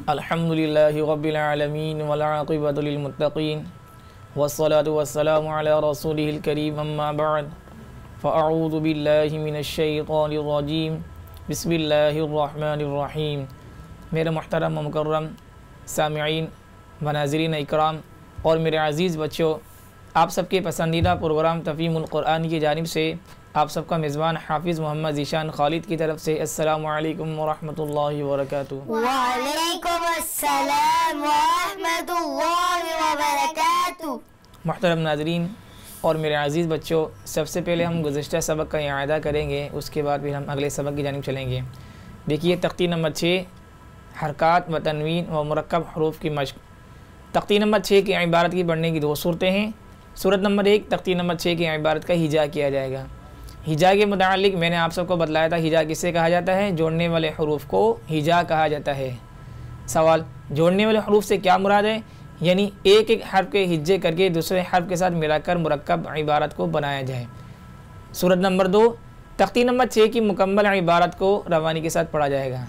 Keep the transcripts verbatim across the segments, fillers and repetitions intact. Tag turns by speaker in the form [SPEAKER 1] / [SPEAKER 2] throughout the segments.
[SPEAKER 1] अल्हम्दुलिल्लाहि रब्बिल आलमीन वल आक़िबतु लिल मुत्तक़ीन वस्सलातु वस्सलामु अला रसूलिहिल करीम अम्मा बअद फ़अऊज़ु बिल्लाहि मिनश शैतानिर रजीम बिस्मिल्लाहिर रहमानिर रहीम। मेरे मुहतरम व मुकर्रम सामिईन व नाज़रीन इकराम और मेरे अज़ीज़ बच्चों, आप सबके पसंदीदा प्रोग्राम तफ़हीमुल कुरान की जानिब से आप सबका मेज़बान हाफिज़ मोहम्मद ज़ीशान खालिद की तरफ से अस्सलामु अलैकुम व रहमतुल्लाहि व बरकातुहू।
[SPEAKER 2] व अलैकुम अस्सलाम व रहमतुल्लाहि व बरकातुहू।
[SPEAKER 1] मुहतरम नाज़रीन और मेरे अज़ीज़ बच्चों, सबसे पहले हम गुज़िश्ता सबक का इआदा करेंगे, उसके बाद फिर हम अगले सबक की जानिब चलेंगे। देखिए तख्ती नंबर छः, हरकात व तनवीन व मुरक्कब हरूफ की मश्क। तख्ती नंबर छः की इबारत की पढ़ने की दो सूरतें हैं। सूरत नंबर एक, तख्ती नंबर छः की इबारत का हिजा किया जाएगा। हिजा के मुतालिक मैंने आप सबको बतलाया था, हिजा किसे कहा जाता है? जोड़ने वाले हरूफ को हिजा कहा जाता है। सवाल, जोड़ने वाले हरूफ से क्या मुराद है? यानी एक एक हर्फ के हिज्जे करके दूसरे हर्फ के साथ मिलाकर मुरक्कब इबारत को बनाया जाए। सूरत नंबर दो, तख्ती नंबर छः की मुकम्मल इबारत को रवानी के साथ पढ़ा जाएगा।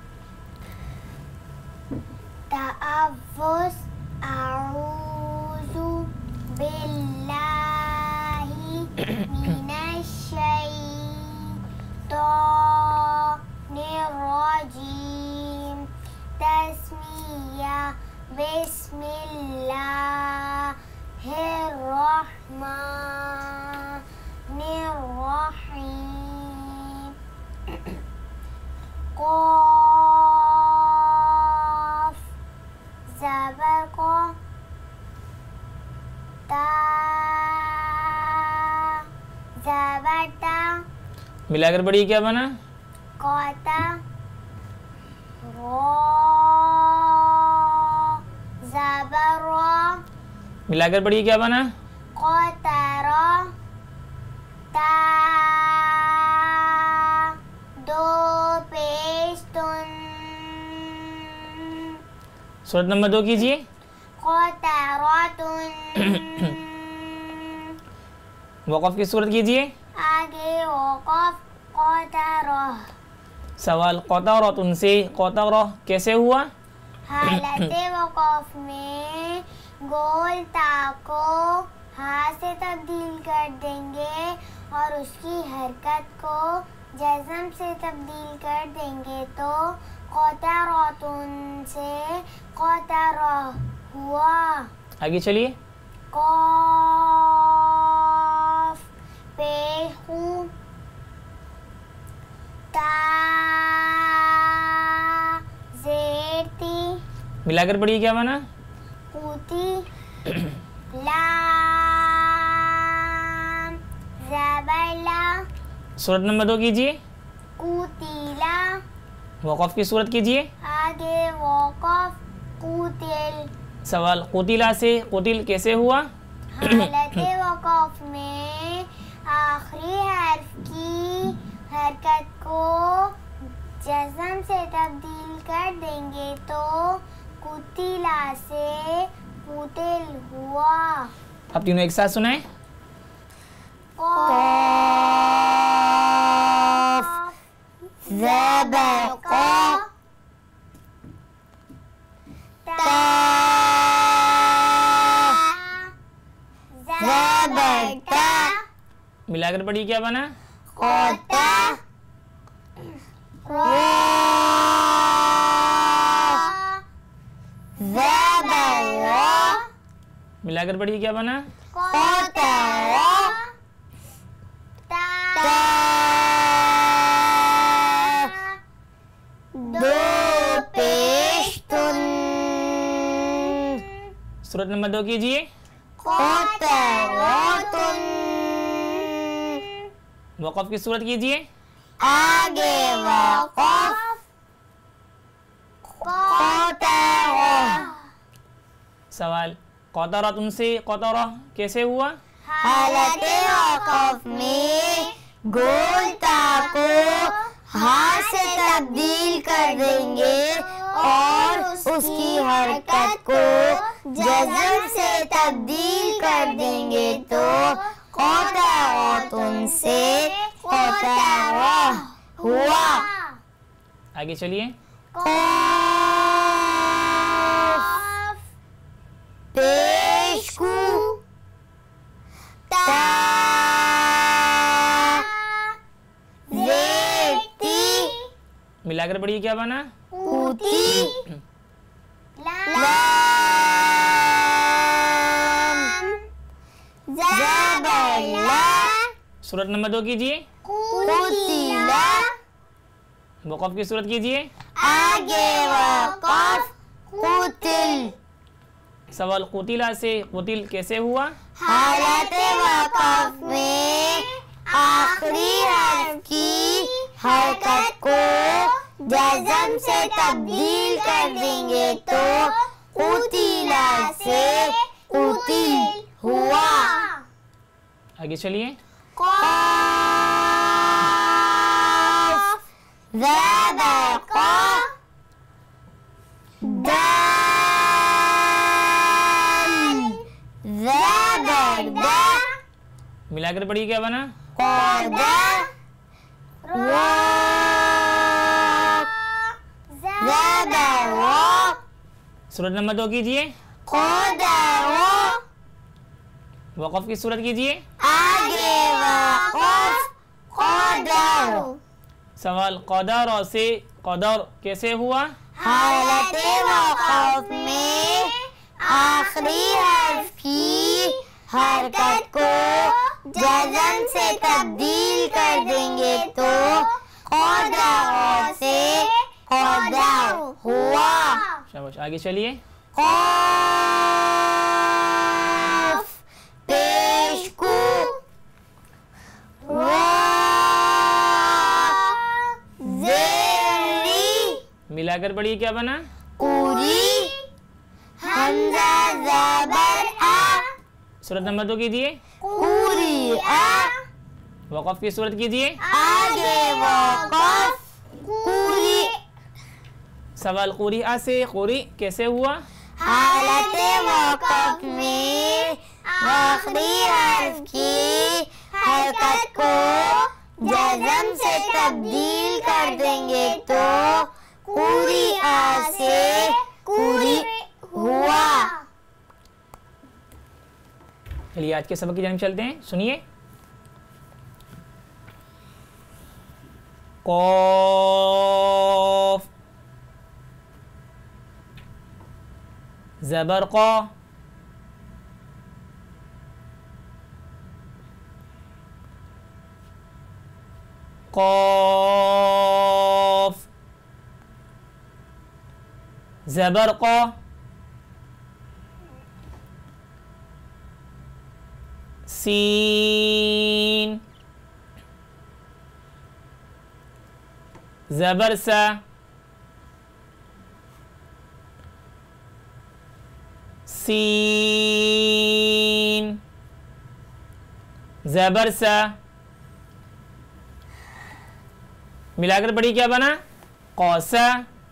[SPEAKER 2] तअव्वुज़ अऊज़ु बिल्लाहि मिनश शैतानिर रजीम। तस्मिया बिस्मिल्लाहिर रहमानिर रहीम। क़ाफ़ ज़बर को, ता ज़बर ता,
[SPEAKER 1] मिलाकर पढ़िए, क्या बना?
[SPEAKER 2] कोता, रो ज़बर रो,
[SPEAKER 1] मिलाकर पढ़िए, क्या बना?
[SPEAKER 2] कोतरो, ता दो पेश तुन।
[SPEAKER 1] सूरत नंबर दो कीजिए।
[SPEAKER 2] कोतरोतुन।
[SPEAKER 1] वक़फ़ की सूरत कीजिए।
[SPEAKER 2] आगे वक़फ़ कोतरो।
[SPEAKER 1] सवाल, क़तरतुन से क़तरा कैसे हुआ?
[SPEAKER 2] हालते वक़फ़ में गोल ता को हा से तब्दील कर देंगे और उसकी हरकत को जज़म से तब्दील कर देंगे तो क़तरतुन से क़तरा हुआ।
[SPEAKER 1] आगे चलिए।
[SPEAKER 2] क़ाफ़ पेश खू, ता ज़ेर ती,
[SPEAKER 1] मिलाकर पढ़िए, क्या बना?
[SPEAKER 2] कूती, लाम ज़बर ला,
[SPEAKER 1] सूरत नंबर दो कीजिए।
[SPEAKER 2] कूतीला।
[SPEAKER 1] वक़फ़ की सूरत कीजिए।
[SPEAKER 2] आगे वक़फ़ कूतिल।
[SPEAKER 1] सवाल, क़ुतिला से क़ुतिल कैसे हुआ?
[SPEAKER 2] हालते वक़फ़ में आखिरी हर्फ की हरकत को जज़म से तब्दील कर देंगे तो कुतिला से कुतिल हुआ।
[SPEAKER 1] अब तीनों एक साथ सुनाएं।
[SPEAKER 2] क़ाफ़ ज़बर क़ा, ता ज़बर ता,
[SPEAKER 1] मिलाकर पढ़िए, क्या बना?
[SPEAKER 2] कोता, रो ज़बर रो,
[SPEAKER 1] मिलाकर पढ़िए, क्या बना?
[SPEAKER 2] कोता रो, ता दो पेश तुन।
[SPEAKER 1] सूरत नंबर दो कीजिए।
[SPEAKER 2] क़तरतुन।
[SPEAKER 1] वक़फ़ की सूरत कीजिए।
[SPEAKER 2] आगे वक़फ़ क़तरा।
[SPEAKER 1] सवाल, क़तरतुन से क़तरा कैसे हुआ?
[SPEAKER 2] हालते वक़फ़ में गोल ता को हा से तब्दील कर देंगे और उसकी हरकत को जज़म से तब्दील कर देंगे तो क़तरतुन से क़तरा हुआ।
[SPEAKER 1] आगे चलिए।
[SPEAKER 2] क़ाफ़
[SPEAKER 1] मिलाकर पढ़िए क्या बना?
[SPEAKER 2] ऊती। लाम ज़बर ला।
[SPEAKER 1] सूरत नंबर दो कीजिए।
[SPEAKER 2] कुतिला।
[SPEAKER 1] वक़फ़ की सूरत कीजिए।
[SPEAKER 2] आगे वक़फ़ कुतिल।
[SPEAKER 1] सवाल कुतिला से कुतिल कैसे हुआ?
[SPEAKER 2] हालत वक़फ़ में आखिरी हर्फ की हरकत को जज़म से तब्दील कर देंगे तो कुतिला से कुतिल हुआ।
[SPEAKER 1] आगे चलिए।
[SPEAKER 2] क़ाफ़ ज़बर क़ा। दाल ज़बर दा।
[SPEAKER 1] मिलाकर पढ़िए क्या बना?
[SPEAKER 2] क़दा। रा ज़बर रा।
[SPEAKER 1] सूरत नंबर दो कीजिए।
[SPEAKER 2] क़दरो।
[SPEAKER 1] वक़फ़ की सूरत कीजिए।
[SPEAKER 2] आगे वक़फ़ क़दर।
[SPEAKER 1] सवाल क़दर से क़दर कैसे हुआ?
[SPEAKER 2] हालत वक़फ़ में आखिरी हर्फ की हरकत को जज़म से तब्दील कर देंगे तो क़दर से क़दर हुआ।
[SPEAKER 1] शाबाश, आगे चलिए।
[SPEAKER 2] क़ाफ़ पेश कू। रा ज़ेरी।
[SPEAKER 1] मिलाकर पढ़िए क्या बना?
[SPEAKER 2] पूरी। हमज़ा ज़बर आ।
[SPEAKER 1] सूरत नंबर दो कीजिए।
[SPEAKER 2] पूरी आ।
[SPEAKER 1] वक़फ़ की सूरत कीजिए।
[SPEAKER 2] आगे वक़फ़ पूरी।
[SPEAKER 1] सवाल क़ुरिआ से क़ुरी कैसे हुआ?
[SPEAKER 2] हालत वक़फ़ में आखिरी हर्फ की हरकत को जज़म से तब्दील कर देंगे तो क़ुरिआ से क़ुरी हुआ।
[SPEAKER 1] चलिए आज के सबक की जानिब चलते हैं। सुनिए। क़ाफ़ ज़बर क़ा। क़ाफ़ ज़बर क़ा। सीन ज़बर सा। सीन ज़बर सा। मिलाकर पढ़िए क्या बना? कौसा।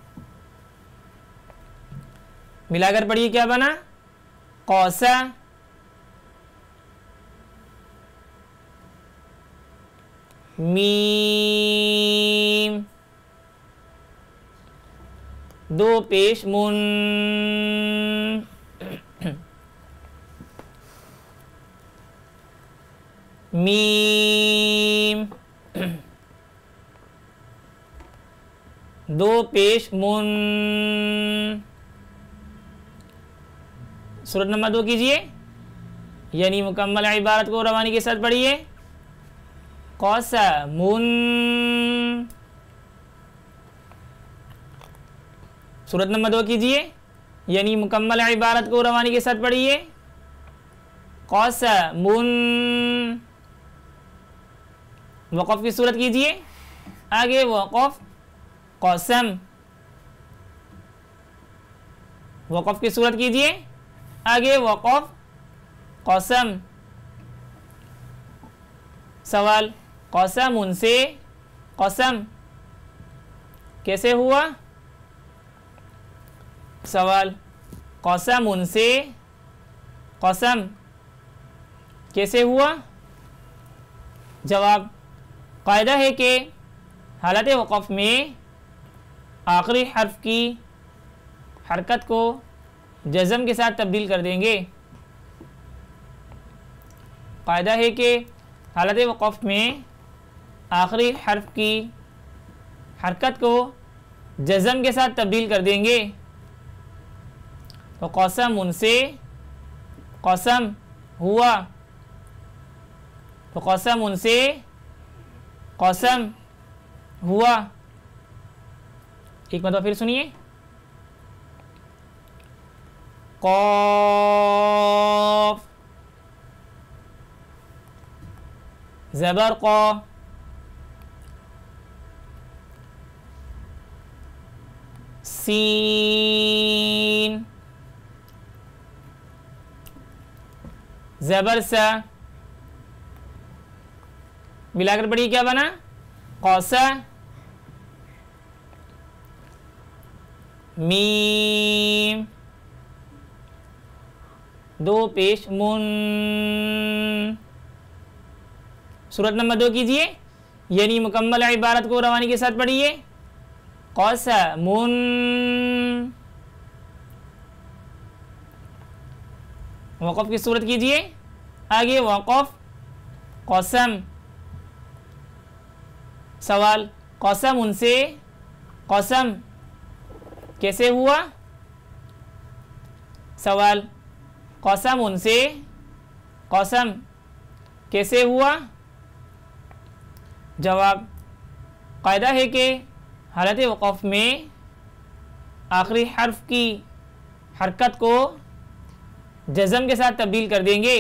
[SPEAKER 1] मिलाकर पढ़िए क्या बना? कौसा। मीम दो पेश मुन। मीम दो पेश मुन। सूरत नंबर दो कीजिए, यानी मुकम्मल इबारत को रवानी के साथ पढ़िए। कौसा मुन। सूरत नंबर दो कीजिए, यानी मुकम्मल इबारत को रवानी के साथ पढ़िए। कौसा मुन। वक़फ़ की सूरत कीजिए, आगे वक़फ़ कसम। वक़फ़ की सूरत कीजिए, आगे वक़फ़ कसम। सवाल कसम उनसे कसम कैसे हुआ? सवाल कसम उनसे कसम कैसे हुआ? जवाब, कायदा है कि हालत वक़फ़ में आखिरी हर्फ की हरकत को जज़म के साथ तब्दील कर देंगे। कायदा है कि हालत वक़फ़ में आखिरी हर्फ की हरकत को जज़म के साथ तब्दील कर देंगे तो कसम उनसे कसम हुआ, तो कसम उनसे कसम हुआ। एक मतलब फिर सुनिए, क़ाफ़ ज़बर क़ा, सीन ज़बर सा, मिलाकर पढ़िए क्या बना, क़ौसा, मीम दो पेश मुन। सूरत नंबर दो कीजिए, यानी मुकम्मल इबारत को रवानी के साथ पढ़िए, क़ौसा मुन, वक़फ़ की सूरत कीजिए, आगे वक़फ़ क़सम। सवाल, क़सम उनसे क़सम कैसे हुआ? सवाल, क़सम उनसे क़सम कैसे हुआ? जवाब, कायदा है कि हालत वक़फ़ में आखिरी हर्फ की हरकत को जज़म के साथ तब्दील कर देंगे।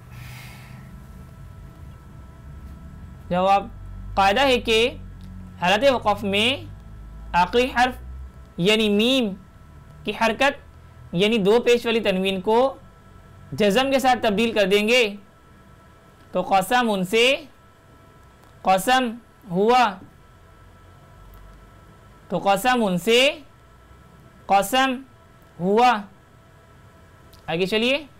[SPEAKER 1] जवाब, कायदा है कि हालत वक़फ़ में आखिरी हर्फ यानी मीम की हरकत यानी दो पेश वाली तनवीन को जज़म के साथ तब्दील कर देंगे तो क़सम उनसे क़सम हुआ, तो क़सम उनसे क़सम हुआ। आगे चलिए।